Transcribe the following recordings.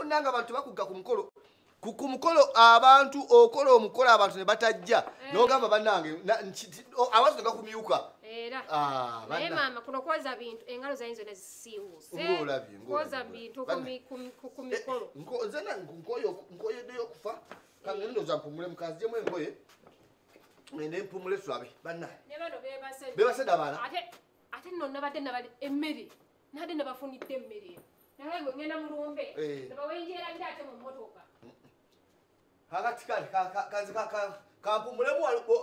nanga abantu bakugga ku mukolo ku mukolo abantu okola omukolo abantu ne batajja n'ogamba bannange abaso gakumyuka era naye maama kuno kwoza bintu engalo zayinzo ne zisiiwuse kwoza bintu ku mikolo nze nkoyeddeyo okufa kange ndoza mpumule mukaziemu engoye ngende mpumule tulabe bannaye ne bano bebaseda abaana ate nno nabadde nabali emmere nabadde nabafunidde emmere naye ngwe ngenda mulumbe nabawenjeerabire ate mu mmotoka kakati kanze kampumulemu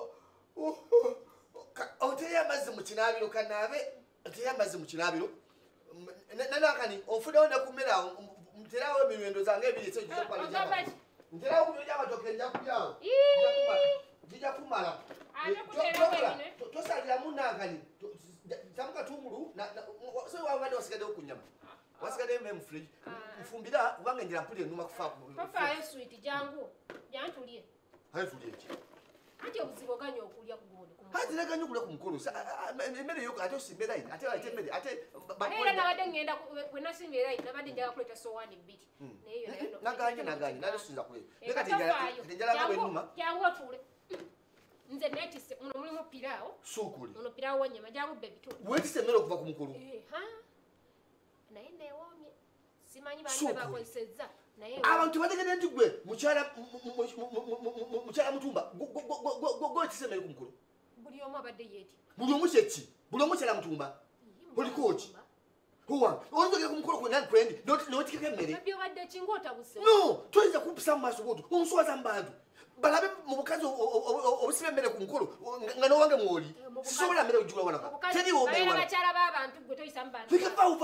oteyo amazzi mu kinaabiro kanaabe oteyo amazzi mu kinaabiro nanakani onfudewo ne kummere awo nterawo emirwendo zange ebiri nterawo kubyo gy'amatooke nja kulyawo gijja kumala tosaliramu nankani tamukatungulu wabadde wasigaddewo ku nnyama wasigaddeyo mu fridge nfumbira kubanga enjira mpulira ennuma kufaayo switi jangu jantulye tulye ki anti obuzibu oganya okulya ku gundi ate neganya okulya ku mukolo emmere yo ate osimba erayini ate emmere ate era nabadde ngenda bwe nasimba erayini nabadde njaga kuleeta sowaani bbiri naganye nalesuza kuleyo kati enjala bwennuma jangu otuule nze netise muno mulimu piraawo suukuli muno piraawo wanyama jangu bbe bitundu wetise emmere okuva ku mukolo naye neewoomye simanyi baali bebakozesezza abantu bategedde nti gwe mukyala mutumba gwetise emmere ku mukolo buli omu abadde yeetikka buli omu kyeki buli omu kyala mutumba oliko ki oyinza ku mukolo kwendi notikeko emmere byobadde ki ngaotabuse no toyinza kumpisa mu maaso goto onswaza mu bantu balabe mu bukazi obusiba emmere ku mukolo nga nowange mwoli sisobola mmere ojjula wanaka teriwobakyala b'abantu gwe toyisa mu bantu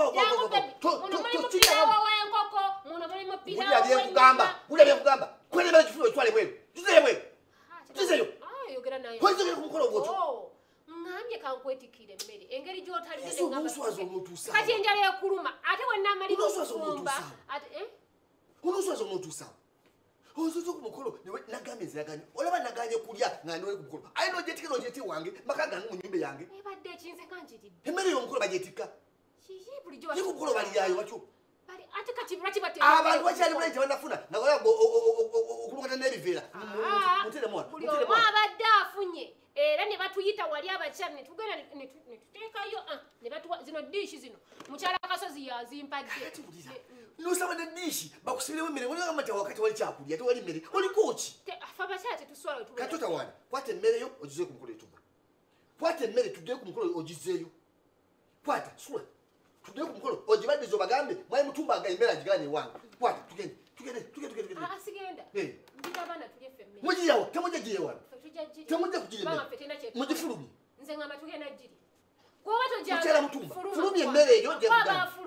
gulya byekugamba kwendemere kifulo ekitwale bweru kizeyo bweru kizeyo oyinza ku mukolo ogwotyo ngambye kankwetikira emmere engeri gy'otalinonswaza onootuusawo kati enjala ekuluma ate wenamalira okusumba onoswaza onootuusawo ozoza ku mukolo nagambye nziraganye olaba naganye kulya nga noli ku mukolo aye nojetikira ojeti wange maka gange mu nyumba yange ebadde ekinze kanjiridde emmere y'omukolo bagyetikka ye ku mukolo baliyayo batyo ate kati lwaki abantu bakyali bulayi tebanafuna okulungata n'ebiveera buli omu abadde afunye era ne batuyita wali abakyala netugenda netuteekayo zino diishi zino mukyala kasozi yazimpadde nosaba ne diishi bakusibiremu emmere oliamata wakati wali kyakulya tewali mmere oliko ki afe abakyala tetuswala katotawaana kwata emmere yo ogizeeyo ku mukolo etuba kwata emmere tuddeyo ku mukolo ogizeeyo kwata sula tuddeyo ku mukolo ogibaddiza obagambe mwali mutumba nga emmere agigane ewange kwata tugende asigenda ndirabaana tulye ffemmere mugiyawa temujja giyewana temujja kugiremere mugifulumye nze ngamba tugenda giri mukyala mutumba fulumya emmere eyo